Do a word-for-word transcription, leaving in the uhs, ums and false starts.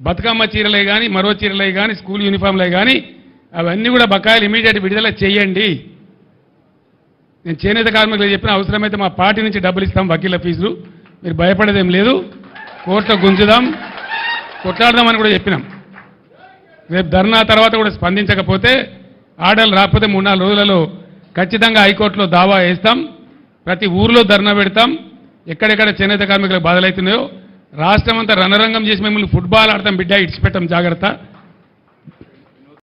బతుకమ్మ చీరలే కానీ మరో చీరలే కానీ స్కూల్ యూనిఫామ్లే కానీ అవన్నీ కూడా బకాయిలు ఇమీడియట్ విడుదల చేయండి. నేను చేనేత కార్మికులకు చెప్పిన అవసరమైతే మా పార్టీ నుంచి డబ్బులు ఇస్తాం వకీల ఫీజులు, మీరు భయపడేదేం లేదు, కోర్టులో గుంజుదాం కొట్లాడదామని కూడా చెప్పినాం. రేపు ధర్నా తర్వాత కూడా స్పందించకపోతే ఆర్డర్లు రాకపోతే మూడు నాలుగు రోజులలో ఖచ్చితంగా హైకోర్టులో దావా వేస్తాం. ప్రతి ఊర్లో ధర్నా పెడతాం. ఎక్కడెక్కడ చేనేత కార్మికులకు బాధలవుతున్నాయో రాష్ట్రం అంతా రణరంగం చేసి మిమ్మల్ని ఫుట్బాల్ ఆడతాం బిడ్డ, ఇడిచిపెట్టాం, జాగ్రత్త.